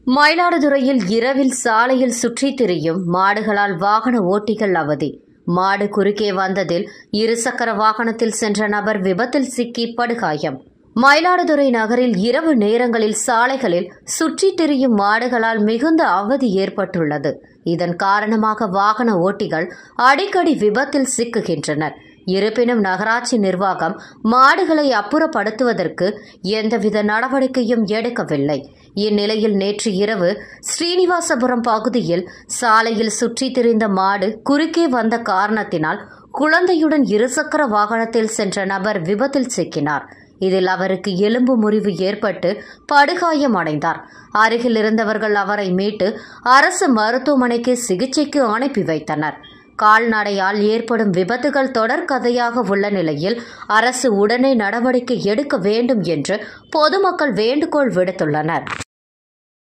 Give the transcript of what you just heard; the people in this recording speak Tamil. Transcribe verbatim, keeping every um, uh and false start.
மயிலாடுதுறையில் இரவில் சாலையில் சுற்றித் திரியும் மாடுகளால் வாகன ஓட்டிகள் அவதி. மாடு குறுக்கே வந்ததில் இருசக்கர வாகனத்தில் சென்ற நபர் விபத்தில் சிக்கி படுகாயம். மயிலாடுதுறை நகரில் இரவு நேரங்களில் சாலைகளில் சுற்றித் திரியும் மாடுகளால் மிகுந்த அவதி ஏற்பட்டுள்ளது. இதன் காரணமாக வாகன ஓட்டிகள் அடிக்கடி விபத்தில் சிக்குகின்றனர். இருப்பினும் நகராட்சி நிர்வாகம் மாடுகளை அப்புறப்படுத்துவதற்கு எந்தவித நடவடிக்கையும் எடுக்கவில்லை. இந்நிலையில் நேற்று இரவு ஸ்ரீனிவாசபுரம் பகுதியில் சாலையில் சுற்றித் திரிந்த மாடு குறுக்கே வந்த காரணத்தினால் குழந்தையுடன் இருசக்கர வாகனத்தில் சென்ற நபர் விபத்தில் சிக்கினார். இதில் அவருக்கு எலும்பு முறிவு ஏற்பட்டு படுகாயம் அடைந்தார். அருகில் இருந்தவர்கள் அவரை மீட்டு அரசு மருத்துவமனைக்கு சிகிச்சைக்கு அனுப்பி வைத்தனர். கால்நடையால் ஏற்படும் விபத்துகள் தொடர்கதையாக உள்ள நிலையில் அரசு உடனே நடவடிக்கை எடுக்க வேண்டும் என்று பொதுமக்கள் வேண்டுகோள் விடுத்துள்ளனர்.